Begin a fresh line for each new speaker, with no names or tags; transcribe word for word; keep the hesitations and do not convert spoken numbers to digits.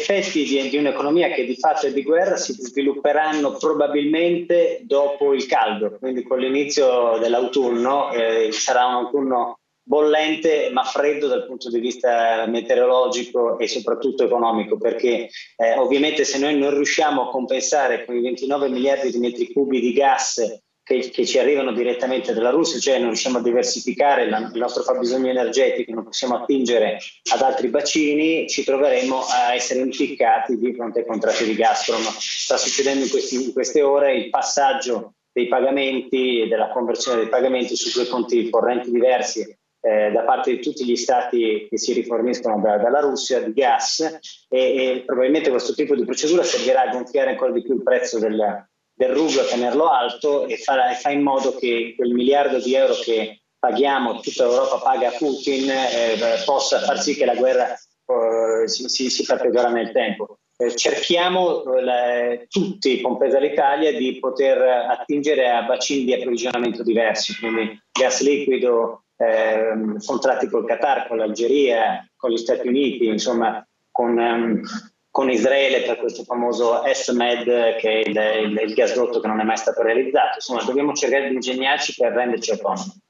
effetti di, di un'economia che di fatto è di guerra si svilupperanno probabilmente dopo il caldo, quindi con l'inizio dell'autunno. Eh, sarà un autunno bollente ma freddo dal punto di vista meteorologico e soprattutto economico, perché eh, ovviamente se noi non riusciamo a compensare con i ventinove miliardi di metri cubi di gas che, che ci arrivano direttamente dalla Russia, cioè non riusciamo a diversificare la, il nostro fabbisogno energetico, non possiamo attingere ad altri bacini, ci troveremo a essere impiccati di fronte ai contratti di Gazprom. Sta succedendo in, questi, in queste ore il passaggio dei pagamenti e della conversione dei pagamenti su due conti correnti diversi Eh, da parte di tutti gli stati che si riforniscono da, dalla Russia di gas, e, e probabilmente questo tipo di procedura servirà a gonfiare ancora di più il prezzo del, del rublo, a tenerlo alto e fa, e fa in modo che quel miliardo di euro che paghiamo, tutta l'Europa paga a Putin, eh, possa far sì che la guerra eh, si, si, si fa peggiorare nel tempo. Eh, cerchiamo eh, tutti, compresa l'Italia, di poter attingere a bacini di approvvigionamento diversi, quindi gas liquido, Eh, contratti col Qatar, con l'Algeria, con gli Stati Uniti, insomma con, um, con Israele per questo famoso EstMed, che è il, il, il gasdotto che non è mai stato realizzato. Insomma, dobbiamo cercare di ingegnarci per renderci autonomi.